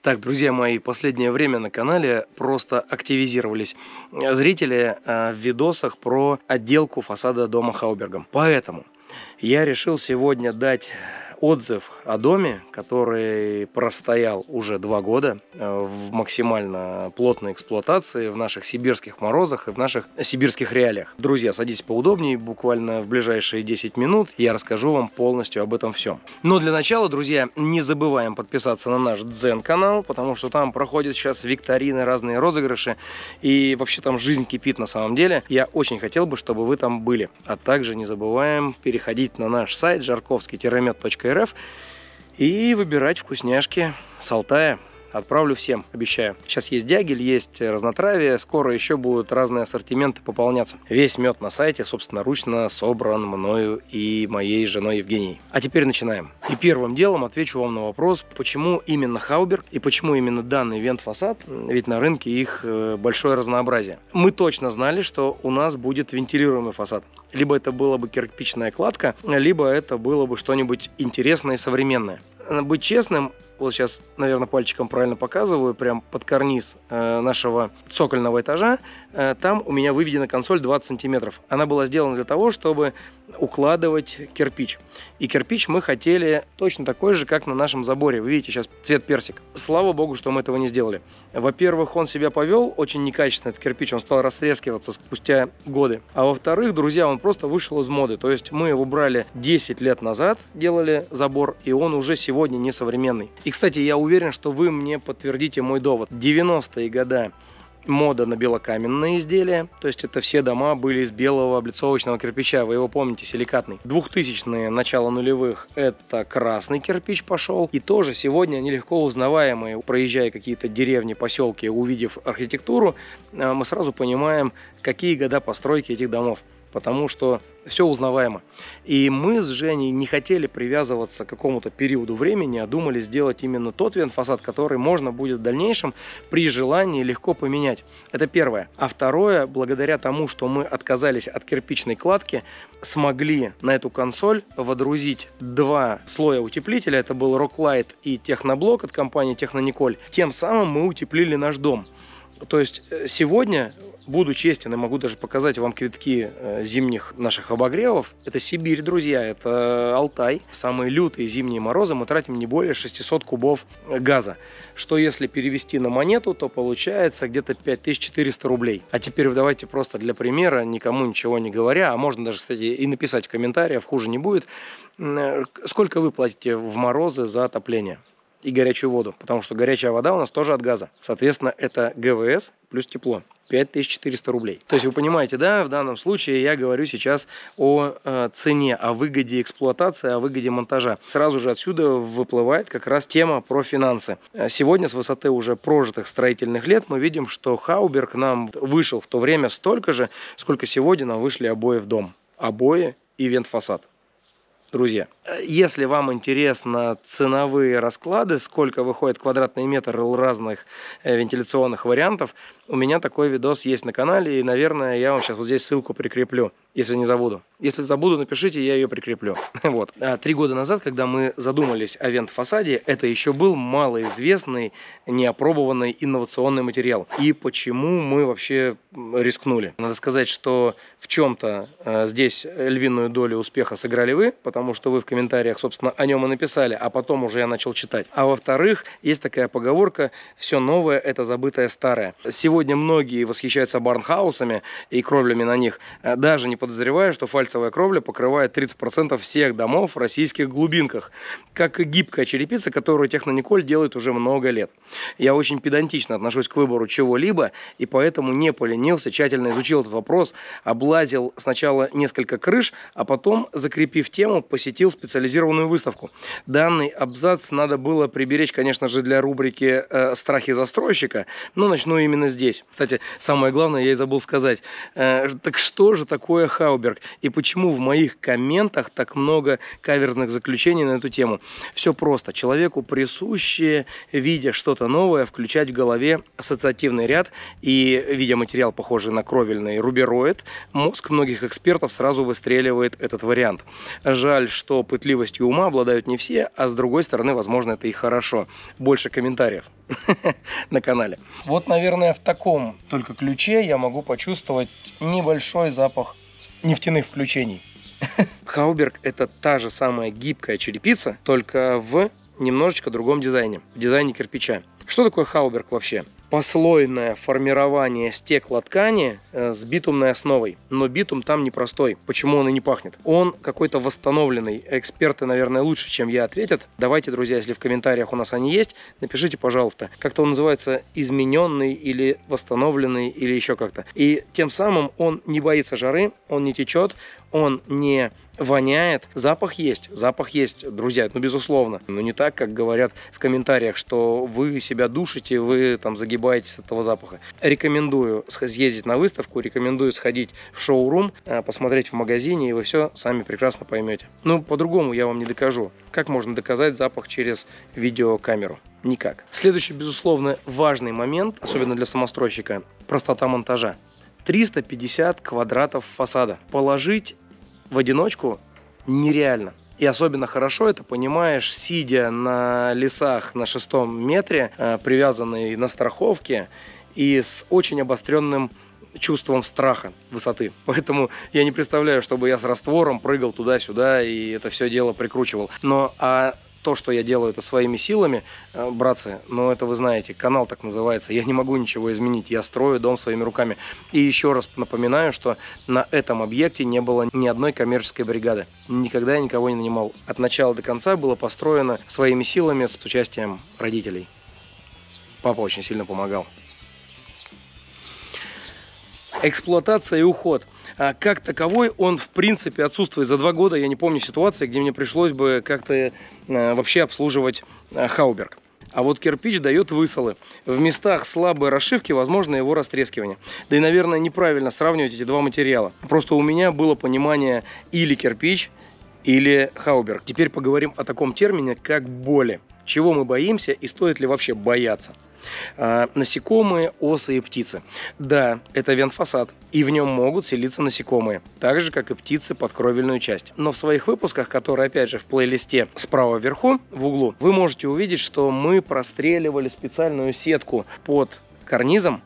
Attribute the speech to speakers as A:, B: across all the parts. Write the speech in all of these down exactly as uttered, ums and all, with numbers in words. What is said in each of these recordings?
A: Так, друзья мои, последнее время на канале просто активизировались зрители в видосах про отделку фасада дома Хаубергом. Поэтому я решил сегодня дать отзыв о доме, который простоял уже два года в максимально плотной эксплуатации в наших сибирских морозах и в наших сибирских реалиях. Друзья, садитесь поудобнее, буквально в ближайшие десять минут я расскажу вам полностью об этом всем. Но для начала, друзья, не забываем подписаться на наш Дзен-канал, потому что там проходят сейчас викторины, разные розыгрыши, и вообще там жизнь кипит на самом деле. Я очень хотел бы, чтобы вы там были. А также не забываем переходить на наш сайт жарковский мед точка рф и выбирать вкусняшки с Алтая. Отправлю всем, обещаю. Сейчас есть дягель, есть разнотравие, скоро еще будут разные ассортименты пополняться. Весь мед на сайте собственноручно собран мною и моей женой Евгенией. А теперь начинаем. И первым делом отвечу вам на вопрос, почему именно Хауберг и почему именно данный вент-фасад, ведь на рынке их большое разнообразие. Мы точно знали, что у нас будет вентилируемый фасад. Либо это была бы кирпичная кладка, либо это было бы что-нибудь интересное и современное. Быть честным, вот сейчас, наверное, пальчиком правильно показываю, прям под карниз э, нашего цокольного этажа, э, там у меня выведена консоль двадцать сантиметров. Она была сделана для того, чтобы укладывать кирпич. И кирпич мы хотели точно такой же, как на нашем заборе. Вы видите сейчас цвет персик. Слава богу, что мы этого не сделали. Во-первых, он себя повел очень некачественно, этот кирпич, он стал растрескиваться спустя годы. А во-вторых, друзья, он просто вышел из моды. То есть мы его брали десять лет назад, делали забор, и он уже сегодня не современный. И, кстати, я уверен, что вы мне подтвердите мой довод. девяностые годы мода на белокаменные изделия, то есть это все дома были из белого облицовочного кирпича, вы его помните, силикатный. двухтысячные, начало нулевых, это красный кирпич пошел, и тоже сегодня они легко узнаваемые. Проезжая какие-то деревни, поселки, увидев архитектуру, мы сразу понимаем, какие года постройки этих домов. Потому что все узнаваемо. И мы с Женей не хотели привязываться к какому-то периоду времени, а думали сделать именно тот вент-фасад, который можно будет в дальнейшем при желании легко поменять. Это первое. А второе, благодаря тому, что мы отказались от кирпичной кладки, смогли на эту консоль водрузить два слоя утеплителя. Это был Rocklite и Техноблок от компании Технониколь. Тем самым мы утеплили наш дом. То есть сегодня, буду честен и могу даже показать вам квитки зимних наших обогревов. Это Сибирь, друзья, это Алтай. В самые лютые зимние морозы мы тратим не более шестисот кубов газа. Что если перевести на монету, то получается где-то пять тысяч четыреста рублей. А теперь давайте просто для примера, никому ничего не говоря, а можно даже, кстати, и написать в комментариях, хуже не будет, сколько вы платите в морозы за отопление и горячую воду, потому что горячая вода у нас тоже от газа. Соответственно, это ГВС плюс тепло. пять тысяч четыреста рублей. То есть вы понимаете, да, в данном случае я говорю сейчас о э, цене, о выгоде эксплуатации, о выгоде монтажа. Сразу же отсюда выплывает как раз тема про финансы. Сегодня с высоты уже прожитых строительных лет мы видим, что Хауберг нам вышел в то время столько же, сколько сегодня нам вышли обои в дом. Обои и вент-фасад. Друзья, если вам интересны ценовые расклады, сколько выходит квадратный метр разных вентиляционных вариантов, у меня такой видос есть на канале, и, наверное, я вам сейчас вот здесь ссылку прикреплю, если не забуду. Если забуду, напишите, я ее прикреплю. Вот. А три года назад, когда мы задумались о вент-фасаде, это еще был малоизвестный, неопробованный инновационный материал. И почему мы вообще рискнули? Надо сказать, что в чем-то э, здесь львиную долю успеха сыграли вы, потому что вы в комментариях, собственно, о нем и написали, а потом уже я начал читать. А во-вторых, есть такая поговорка: все новое – это забытое старое. Сегодня многие восхищаются барнхаусами и кровлями на них, даже не подозревая, что фальцевая кровля покрывает тридцать процентов всех домов в российских глубинках, как и гибкая черепица, которую Технониколь делает уже много лет. Я очень педантично отношусь к выбору чего-либо, и поэтому не поленился, тщательно изучил этот вопрос, облазил сначала несколько крыш, а потом, закрепив тему, посетил специализированную выставку. Данный абзац надо было приберечь, конечно же, для рубрики э, «Страхи застройщика», но начну именно здесь. Кстати, самое главное, я и забыл сказать. Э, так что же такое Хауберг? И почему в моих комментах так много каверзных заключений на эту тему? Все просто. Человеку присуще, видя что-то новое, включать в голове ассоциативный ряд, и, видя материал, похожий на кровельный рубероид, мозг многих экспертов сразу выстреливает этот вариант. Жаль, жаль, что пытливостью ума обладают не все, а с другой стороны, возможно, это и хорошо. Больше комментариев на канале. Вот, наверное, в таком только ключе я могу почувствовать небольшой запах нефтяных включений. Хауберг – это та же самая гибкая черепица, только в немножечко другом дизайне, в дизайне кирпича. Что такое Хауберг вообще? Послойное формирование стеклоткани с битумной основой. Но битум там непростой. Почему он и не пахнет? Он какой-то восстановленный. Эксперты, наверное, лучше, чем я, ответят. Давайте, друзья, если в комментариях у нас они есть, напишите, пожалуйста. Как-то он называется измененный или восстановленный или еще как-то. И тем самым он не боится жары, он не течет, он не воняет. Запах есть. Запах есть, друзья, ну безусловно. Но не так, как говорят в комментариях, что вы себя душите, вы там загибаетесь от этого запаха. Рекомендую съездить на выставку, рекомендую сходить в шоурум, посмотреть в магазине, и вы все сами прекрасно поймете. Ну, по-другому я вам не докажу. Как можно доказать запах через видеокамеру? Никак. Следующий, безусловно, важный момент, особенно для самостройщика, простота монтажа. триста пятьдесят квадратов фасада. Положить в одиночку нереально. И особенно хорошо это понимаешь, сидя на лесах на шестом метре, привязанный на страховке и с очень обостренным чувством страха высоты. Поэтому я не представляю, чтобы я с раствором прыгал туда-сюда и это все дело прикручивал. Но а то, что я делаю это своими силами, братцы, ну это вы знаете, канал так называется, я не могу ничего изменить, я строю дом своими руками. И еще раз напоминаю, что на этом объекте не было ни одной коммерческой бригады. Никогда я никого не нанимал. От начала до конца было построено своими силами с участием родителей. Папа очень сильно помогал. Эксплуатация и уход. А как таковой он в принципе отсутствует. За два года я не помню ситуации, где мне пришлось бы как-то э, вообще обслуживать э, Хауберг. А вот кирпич дает высолы. В местах слабой расшивки возможно его растрескивание. Да и, наверное, неправильно сравнивать эти два материала. Просто у меня было понимание или кирпич, или Хауберг. Теперь поговорим о таком термине, как боли. Чего мы боимся и стоит ли вообще бояться? А, насекомые, осы и птицы. Да, это вентфасад, и в нем могут селиться насекомые, так же, как и птицы под кровельную часть. Но в своих выпусках, которые, опять же, в плейлисте справа вверху, в углу, вы можете увидеть, что мы простреливали специальную сетку под карнизом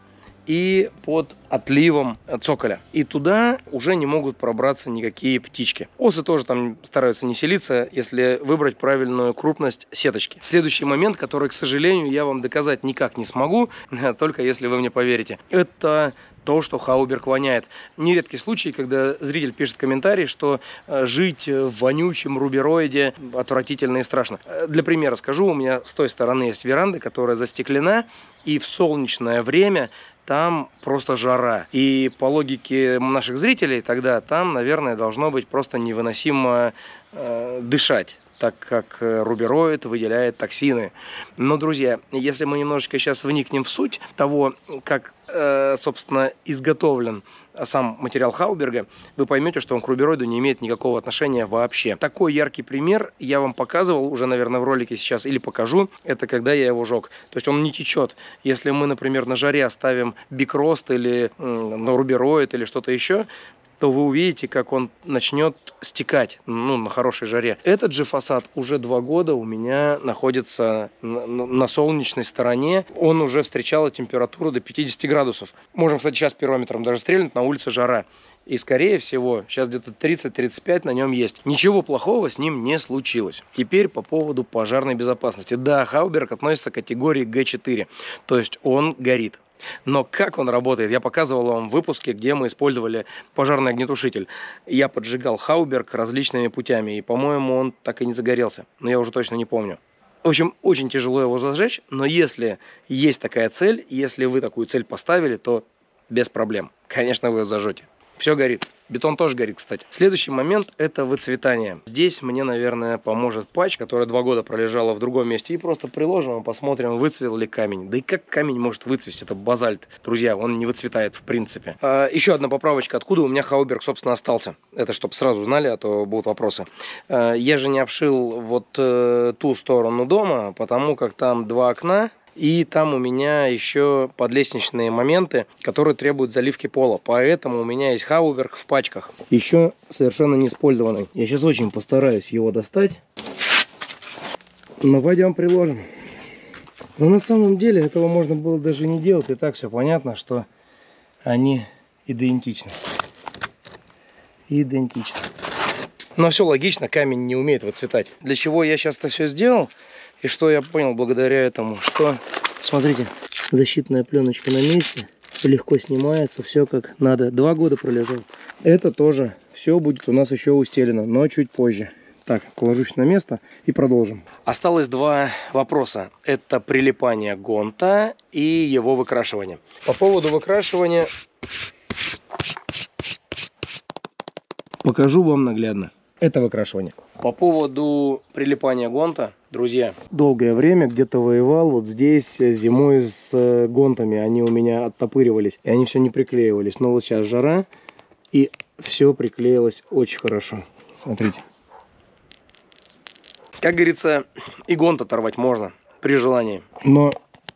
A: и под отливом цоколя. И туда уже не могут пробраться никакие птички. Осы тоже там стараются не селиться, если выбрать правильную крупность сеточки. Следующий момент, который, к сожалению, я вам доказать никак не смогу, только если вы мне поверите, это то, что Хауберг воняет. Нередкий случай, когда зритель пишет комментарий, что жить в вонючем рубероиде отвратительно и страшно. Для примера скажу, у меня с той стороны есть веранда, которая застеклена, и в солнечное время там просто жара. И по логике наших зрителей тогда там, наверное, должно быть просто невыносимо э, дышать, так как рубероид выделяет токсины. Но, друзья, если мы немножечко сейчас вникнем в суть того, как, э, собственно, изготовлен сам материал Хауберга, вы поймете, что он к рубероиду не имеет никакого отношения вообще. Такой яркий пример я вам показывал уже, наверное, в ролике сейчас или покажу. Это когда я его жег. То есть он не течет. Если мы, например, на жаре оставим бикрост или ну, рубероид или что-то еще, то вы увидите, как он начнет стекать, ну, на хорошей жаре. Этот же фасад уже два года у меня находится на, на солнечной стороне. Он уже встречал температуру до пятидесяти градусов. Можем, кстати, сейчас пирометром даже стрельнуть, на улице жара. И, скорее всего, сейчас где-то тридцать-тридцать пять на нем есть. Ничего плохого с ним не случилось. Теперь по поводу пожарной безопасности. Да, Хауберг относится к категории Г четыре, то есть он горит. Но как он работает, я показывал вам в выпуске, где мы использовали пожарный огнетушитель. Я поджигал Хауберг различными путями, и, по-моему, он так и не загорелся. Но я уже точно не помню. В общем, очень тяжело его зажечь, но если есть такая цель, если вы такую цель поставили, то без проблем. Конечно, вы ее зажжете. Все горит. Бетон тоже горит, кстати. Следующий момент – это выцветание. Здесь мне, наверное, поможет патч, которая два года пролежала в другом месте. И просто приложим и посмотрим, выцвел ли камень. Да и как камень может выцвести? Это базальт. Друзья, он не выцветает в принципе. А, еще одна поправочка. Откуда у меня Хауберг, собственно, остался? Это чтобы сразу знали, а то будут вопросы. А, я же не обшил вот э, ту сторону дома, потому как там два окна. И там у меня еще подлестничные моменты, которые требуют заливки пола. Поэтому у меня есть Хауберг в пачках. Еще совершенно не использованный. Я сейчас очень постараюсь его достать. Но пойдем приложим. Но на самом деле этого можно было даже не делать. И так все понятно, что они идентичны. Идентичны. Но все логично, камень не умеет выцветать. Для чего я сейчас это все сделал? И что я понял благодаря этому? Что, смотрите, защитная пленочка на месте. Легко снимается, все как надо. Два года пролежал. Это тоже все будет у нас еще устелено, но чуть позже. Так, положусь на место и продолжим. Осталось два вопроса. Это прилипание гонта и его выкрашивание. По поводу выкрашивания покажу вам наглядно. Это выкрашивание. По поводу прилипания гонта, друзья, долгое время где-то воевал вот здесь зимой с гонтами. Они у меня оттопыривались, и они все не приклеивались. Но вот сейчас жара, и все приклеилось очень хорошо. Смотрите. Как говорится, и гонт оторвать можно при желании. Но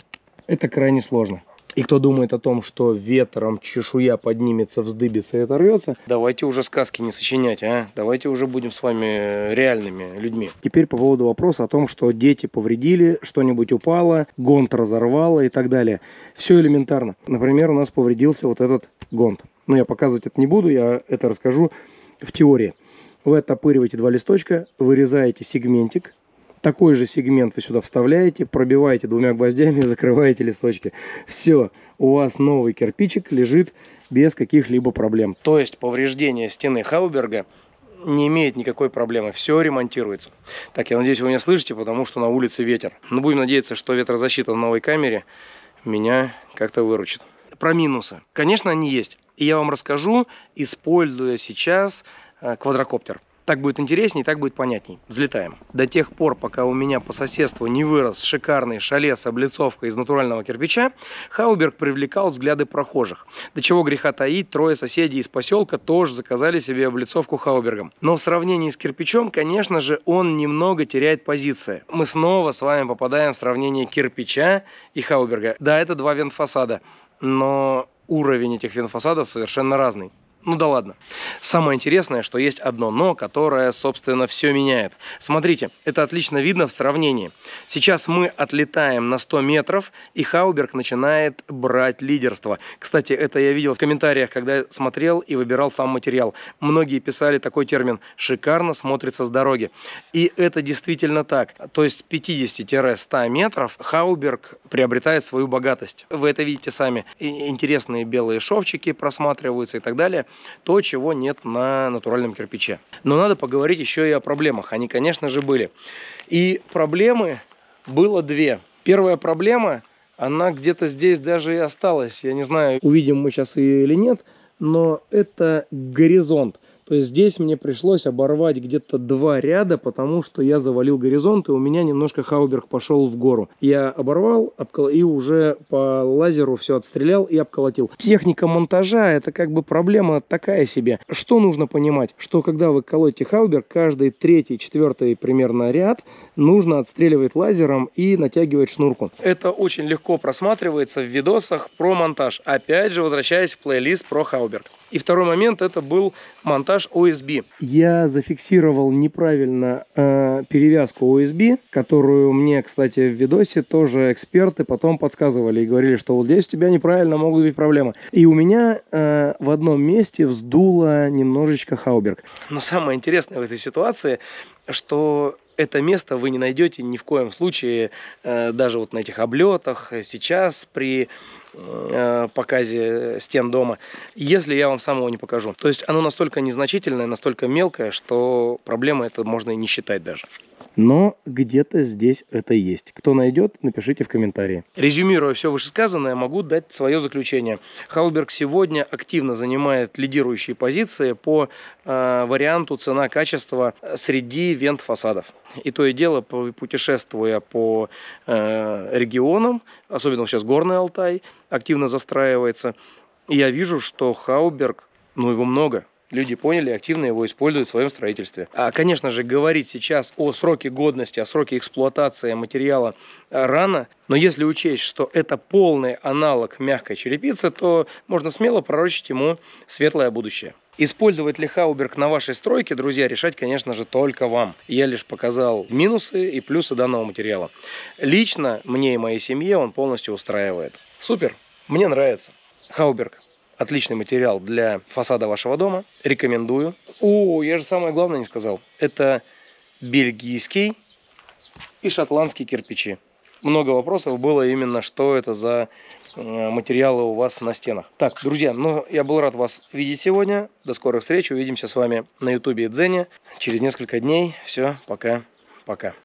A: это крайне сложно. И кто думает о том, что ветром чешуя поднимется, вздыбится и оторвется, давайте уже сказки не сочинять, а? Давайте уже будем с вами реальными людьми. Теперь по поводу вопроса о том, что дети повредили, что-нибудь упало, гонт разорвало и так далее. Все элементарно. Например, у нас повредился вот этот гонт. Но я показывать это не буду, я это расскажу в теории. Вы оттопыриваете два листочка, вырезаете сегментик. Такой же сегмент вы сюда вставляете, пробиваете двумя гвоздями и закрываете листочки. Все, у вас новый кирпичик лежит без каких-либо проблем. То есть повреждение стены Хауберга не имеет никакой проблемы. Все ремонтируется. Так, я надеюсь, вы меня слышите, потому что на улице ветер. Но будем надеяться, что ветрозащита на новой камере меня как-то выручит. Про минусы. Конечно, они есть. И я вам расскажу, используя сейчас квадрокоптер. Так будет интереснее, так будет понятней. Взлетаем. До тех пор, пока у меня по соседству не вырос шикарный шале с облицовкой из натурального кирпича, Хауберг привлекал взгляды прохожих. До чего греха таить, трое соседей из поселка тоже заказали себе облицовку Хаубергом. Но в сравнении с кирпичом, конечно же, он немного теряет позиции. Мы снова с вами попадаем в сравнение кирпича и Хауберга. Да, это два вентфасада, но уровень этих вентфасадов совершенно разный. Ну да ладно. Самое интересное, что есть одно но, которое, собственно, все меняет. Смотрите, это отлично видно в сравнении. Сейчас мы отлетаем на сто метров, и Хауберг начинает брать лидерство. Кстати, это я видел в комментариях, когда смотрел и выбирал сам материал. Многие писали такой термин «шикарно смотрится с дороги». И это действительно так. То есть с пятидесяти — ста метров Хауберг приобретает свою богатость. Вы это видите сами. И интересные белые шовчики просматриваются и так далее. То, чего нет на натуральном кирпиче. Но надо поговорить еще и о проблемах. Они, конечно же, были. И проблемы было две. Первая проблема, она где-то здесь даже и осталась. Я не знаю, увидим мы сейчас ее или нет, но это горизонт. То есть здесь мне пришлось оборвать где-то два ряда, потому что я завалил горизонт, и у меня немножко Хауберг пошел в гору. Я оборвал обкол... и уже по лазеру все отстрелял и обколотил. Техника монтажа — это как бы проблема такая себе. Что нужно понимать? Что когда вы колотите Хауберг, каждый третий, четвертый примерно ряд нужно отстреливать лазером и натягивать шнурку. Это очень легко просматривается в видосах про монтаж. Опять же, возвращаясь в плейлист про Хауберг. И второй момент — это был монтаж о эс би. Я зафиксировал неправильно э, перевязку о эс би, которую мне, кстати, в видосе тоже эксперты потом подсказывали и говорили, что вот здесь у тебя неправильно, могут быть проблемы. И у меня э, в одном месте вздуло немножечко Хауберг. Но самое интересное в этой ситуации, что это место вы не найдете ни в коем случае, э, даже вот на этих облетах, сейчас при э, показе стен дома, если я вам самого не покажу. То есть оно настолько незначительное, настолько мелкое, что проблемы это можно и не считать даже. Но где-то здесь это есть. Кто найдет, напишите в комментарии. Резюмируя все вышесказанное, могу дать свое заключение. Хауберг сегодня активно занимает лидирующие позиции по э, варианту цена-качество среди вент-фасадов. И то и дело, путешествуя по э, регионам, особенно сейчас Горный Алтай активно застраивается, я вижу, что Хауберг, ну его много. люди поняли, активно его используют в своем строительстве. А, конечно же, говорить сейчас о сроке годности, о сроке эксплуатации материала рано, но если учесть, что это полный аналог мягкой черепицы, то можно смело пророчить ему светлое будущее. Использовать ли Хауберг на вашей стройке, друзья, решать, конечно же, только вам. Я лишь показал минусы и плюсы данного материала. Лично мне и моей семье он полностью устраивает. Супер, мне нравится. Хауберг. Отличный материал для фасада вашего дома. Рекомендую. О, я же самое главное не сказал. Это бельгийский и шотландский кирпичи. Много вопросов было именно, что это за материалы у вас на стенах. Так, друзья, ну я был рад вас видеть сегодня. До скорых встреч. Увидимся с вами на ютубе и Дзене через несколько дней. Все, пока-пока.